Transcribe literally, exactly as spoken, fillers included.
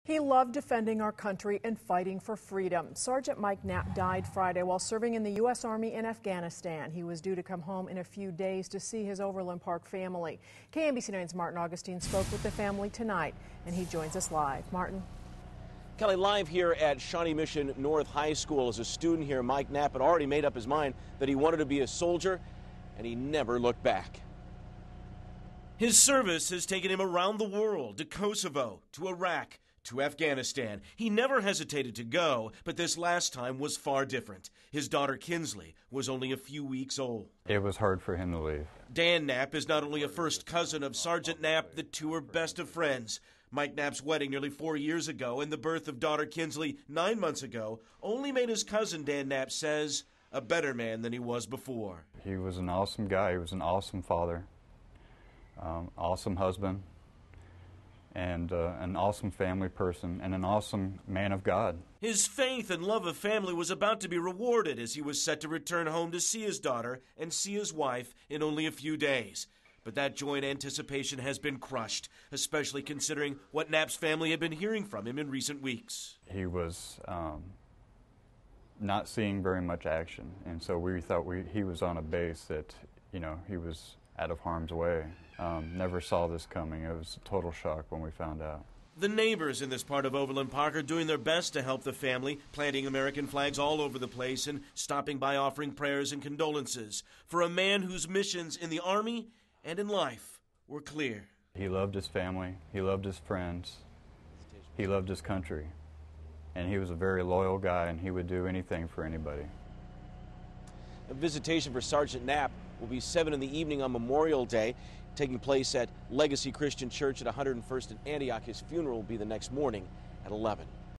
He loved defending our country and fighting for freedom. Sergeant Mike Knapp died Friday while serving in the U S Army in Afghanistan. He was due to come home in a few days to see his Overland Park family. K M B C nine's Martin Augustine spoke with the family tonight, and he joins us live. Martin. Kelly, live here at Shawnee Mission North High School. As a student here, Mike Knapp had already made up his mind that he wanted to be a soldier, and he never looked back. His service has taken him around the world, to Kosovo, to Iraq, to Afghanistan. He never hesitated to go, but this last time was far different. His daughter Kinsley was only a few weeks old. It was hard for him to leave. Dan Knapp is not only a first cousin of Sergeant Knapp, the two are best of friends. Mike Knapp's wedding nearly four years ago and the birth of daughter Kinsley nine months ago only made his cousin, Dan Knapp says, a better man than he was before. He was an awesome guy. He was an awesome father, um, awesome husband, and uh, an awesome family person, and an awesome man of God. His faith and love of family was about to be rewarded as he was set to return home to see his daughter and see his wife in only a few days. But that joy and anticipation has been crushed, especially considering what Knapp's family had been hearing from him in recent weeks. He was um, not seeing very much action, and so we thought we, he was on a base that, you know, he was out of harm's way. Um, never saw this coming. It was a total shock when we found out. The neighbors in this part of Overland Park are doing their best to help the family, planting American flags all over the place and stopping by offering prayers and condolences for a man whose missions in the Army and in life were clear. He loved his family, he loved his friends, he loved his country, and he was a very loyal guy, and he would do anything for anybody. A visitation for Sergeant Knapp will be seven in the evening on Memorial Day, taking place at Legacy Christian Church at one hundred first and Antioch. His funeral will be the next morning at eleven.